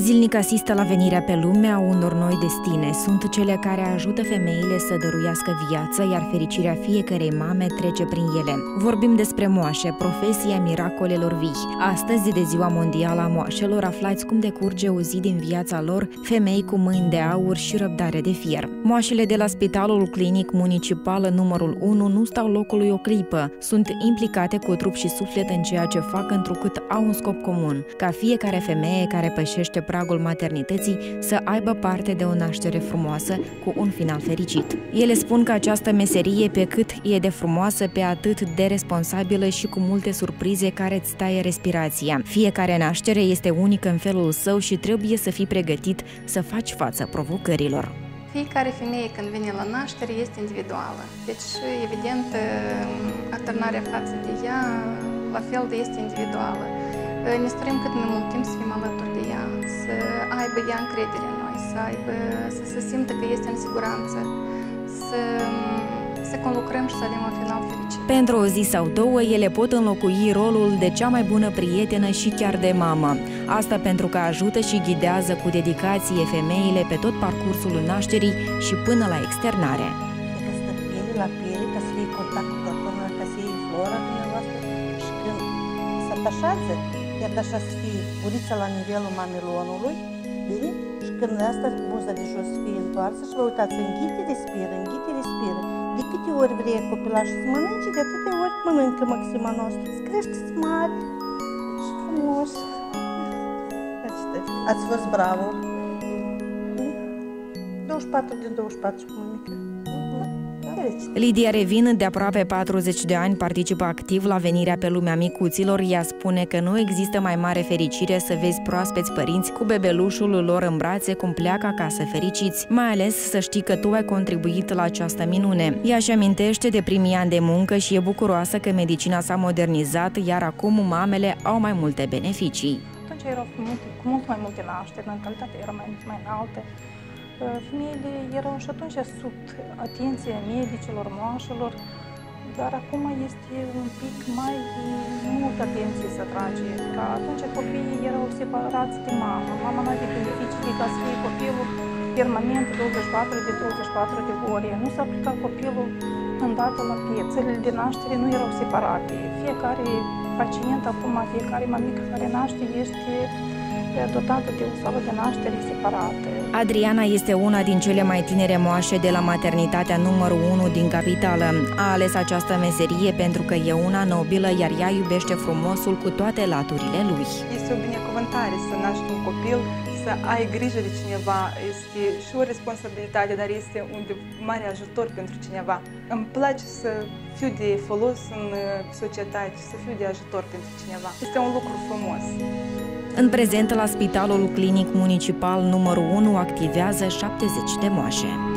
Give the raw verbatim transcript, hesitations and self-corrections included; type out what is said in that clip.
Zilnic asistă la venirea pe lume a unor noi destine. Sunt cele care ajută femeile să dăruiască viață, iar fericirea fiecărei mame trece prin ele. Vorbim despre moașe, profesia miracolelor vii. Astăzi, de Ziua Mondială a Moașelor, aflați cum decurge o zi din viața lor, femei cu mâini de aur și răbdare de fier. Moașele de la Spitalul Clinic Municipal numărul unu nu stau locului o clipă. Sunt implicate cu trup și suflet în ceea ce fac, întrucât au un scop comun, ca fiecare femeie care pășește pragul maternității să aibă parte de o naștere frumoasă cu un final fericit. Ele spun că această meserie, pe cât e de frumoasă, pe atât de responsabilă și cu multe surprize care îți taie respirația. Fiecare naștere este unică în felul său și trebuie să fii pregătit să faci față provocărilor. Fiecare femeie când vine la naștere este individuală, deci evident atârnarea față de ea la fel de este individuală. Ne dorim cât mai mult timp să fim alături de ea, să aibă ea încredere în noi, să, aibă, să se simtă că este în siguranță, să, să conlucrăm și să avem un final fericit. Pentru o zi sau două, ele pot înlocui rolul de cea mai bună prietenă și chiar de mamă. Asta pentru că ajută și ghidează cu dedicație femeile pe tot parcursul nașterii și până la externare. Că stă piele la piele, ca să fie contact cu până ca să iei flora dumneavoastră și când se atașează, iar așa să fie burița la nivelul mamelonului, bine? Și când asta buza de jos să fie întoarsă și vă uitați, înghite, respiră, înghite, respiră. De câte ori vrei copilașul să mănânce, de atâtea ori mănâncă Maxima noastră. Să creșteți mari și frumos. Ați fost bravo. douăzeci și patru din douăzeci și patru cu mămică. Lidia Revin, de aproape patruzeci de ani, participă activ la venirea pe lumea micuților. Ea spune că nu există mai mare fericire să vezi proaspeți părinți cu bebelușul lor în brațe cum pleacă acasă fericiți, mai ales să știi că tu ai contribuit la această minune. Ea își amintește de primii ani de muncă și e bucuroasă că medicina s-a modernizat, iar acum mamele au mai multe beneficii. Atunci erau cu mult, cu mult mai multe nașteri, mentalitatea era mai, mai înaltă. Femeile erau și atunci sub atenția medicilor, moașelor, dar acum este un pic mai mult atenție să trage. Ca atunci copiii erau separați de mamă, mama nu avea beneficii ca să fie copilul permanent douăzeci și patru de douăzeci și patru de ore. Nu s-a aplicat copilul îndată la piept. Țările de naștere nu erau separate. Fiecare pacient acum, fiecare mamică care naște este dotată de o sală de naștere separată. Adriana este una din cele mai tinere moașe de la maternitatea numărul unu din capitală. A ales această meserie pentru că e una nobilă, iar ea iubește frumosul cu toate laturile lui. Este o binecuvântare să naști un copil, să ai grijă de cineva, este și o responsabilitate, dar este un mare ajutor pentru cineva. Îmi place să fiu de folos în societate, să fiu de ajutor pentru cineva. Este un lucru frumos. În prezent, la Spitalul Clinic Municipal numărul unu activează șaptezeci de moașe.